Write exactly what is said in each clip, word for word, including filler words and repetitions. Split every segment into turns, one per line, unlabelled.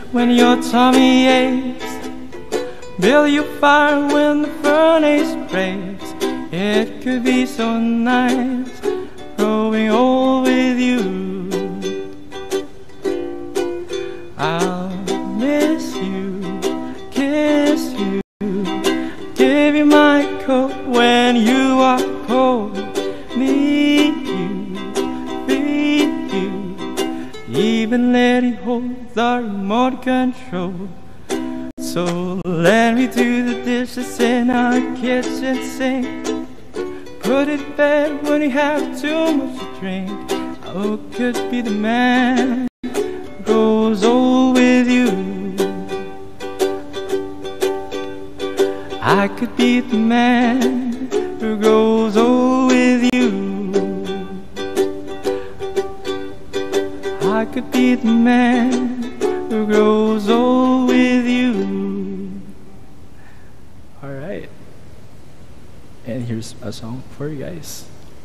when your tummy aches. Build you fire when the furnace breaks. It could be so nice growing old with you. I'll miss you, kiss you, give you my coat when you are cold, need you, feed you, even let it hold the remote control. So let me do the dishes in our kitchen sink. Put it in bed when you have too much to drink. I could be the man who grows old with you. I could be the man who grows old with you. I could be the man who grows old with you. Alright. And here's a song for you guys.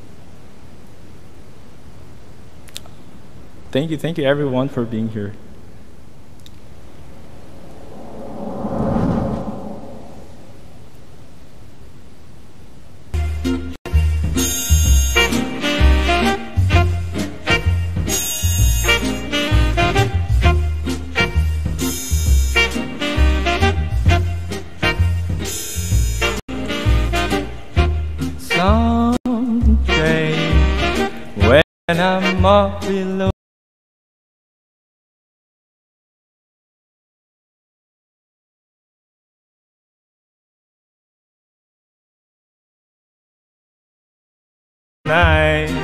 Thank you, thank you everyone for being here. Someday, when I'm all below, night,